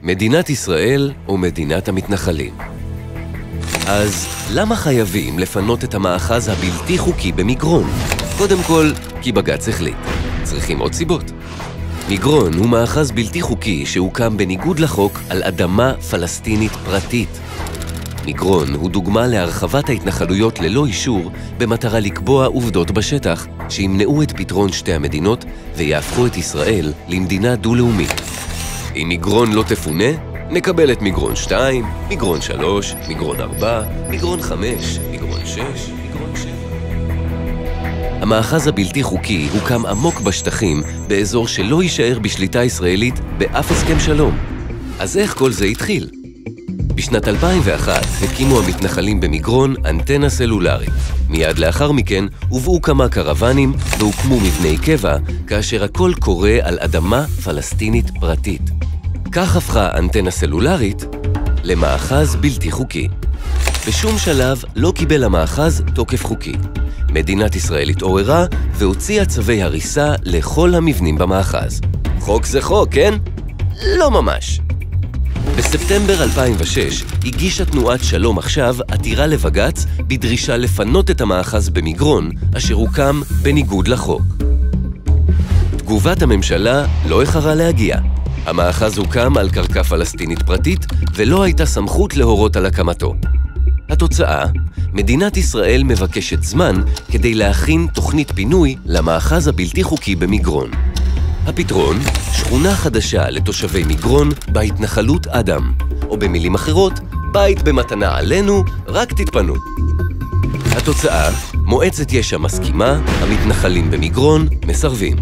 מדינת ישראל או מדינת המתנחלים? אז למה חייבים לפנות את המאחז הבלתי חוקי במגרון? קודם כל, כי בג"ץ החליט. צריכים עוד סיבות. מגרון הוא מאחז בלתי חוקי שהוקם בניגוד לחוק על אדמה פלסטינית פרטית. מגרון הוא דוגמה להרחבת ההתנחלויות ללא אישור במטרה לקבוע עובדות בשטח שימנעו את פתרון שתי המדינות ויהפכו את ישראל למדינה דו-לאומית. אם מגרון לא תפונה, נקבל את מגרון 2, מגרון 3, מגרון 4, מגרון 5, מגרון 6, מגרון 7. המאחז הבלתי חוקי הוקם עמוק בשטחים באזור שלא יישאר בשליטה ישראלית באף הסכם שלום. אז איך כל זה התחיל? בשנת 2001 הקימו המתנחלים במגרון אנטנה סלולרית. מיד לאחר מכן הובאו כמה קרוונים והוקמו מבני קבע, כאשר הכל קורה על אדמה פלסטינית פרטית. כך הפכה אנטנה סלולרית למאחז בלתי חוקי. בשום שלב לא קיבל המאחז תוקף חוקי. מדינת ישראל התעוררה והוציאה צווי הריסה לכל המבנים במאחז. חוק זה חוק, כן? לא ממש. בספטמבר 2006 הגישה תנועת שלום עכשיו עתירה לבג"ץ בדרישה לפנות את המאחז במגרון, אשר הוקם בניגוד לחוק. תגובת הממשלה לא איחרה להגיע. המאחז הוקם על קרקע פלסטינית פרטית ולא הייתה סמכות להורות על הקמתו. התוצאה, מדינת ישראל מבקשת זמן כדי להכין תוכנית פינוי למאחז הבלתי חוקי במגרון. הפתרון, שכונה חדשה לתושבי מגרון בהתנחלות אדם, או במילים אחרות, בית במתנה עלינו, רק תתפנו. התוצאה, מועצת יש"ע מסכימה, המתנחלים במגרון מסרבים.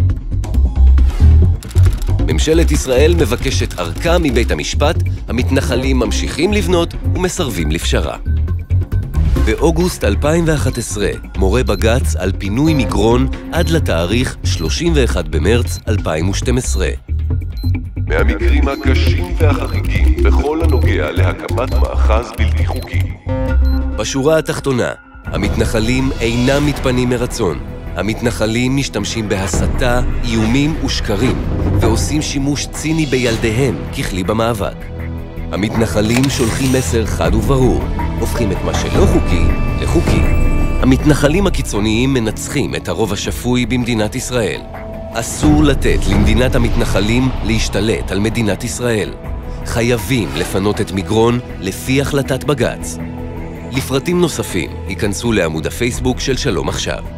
ממשלת ישראל מבקשת ארכה מבית המשפט, המתנחלים ממשיכים לבנות ומסרבים לפשרה. באוגוסט 2011 מורה בג"ץ על פינוי מגרון עד לתאריך 31 במרץ 2012. מהמקרים הקשים והחריגים בכל הנוגע להקמת מאחז בלתי חוקי. בשורה התחתונה, המתנחלים אינם מתפנים מרצון. המתנחלים משתמשים בהסתה, איומים ושקרים, ועושים שימוש ציני בילדיהם ככלי במאבק. המתנחלים שולחים מסר חד וברור, הופכים את מה שלא חוקי לחוקי. המתנחלים הקיצוניים מנצחים את הרוב השפוי במדינת ישראל. אסור לתת למדינת המתנחלים להשתלט על מדינת ישראל. חייבים לפנות את מגרון לפי החלטת בג"ץ. לפרטים נוספים, היכנסו לעמוד הפייסבוק של שלום עכשיו.